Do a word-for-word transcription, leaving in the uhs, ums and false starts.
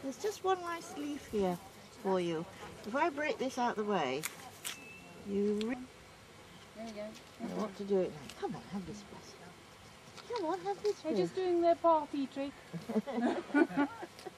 There's just one nice leaf here for you. If I break this out of the way, you really There we go. know what to do it now. Come on, have this bit. Come on, have this They're bit. just doing their party trick.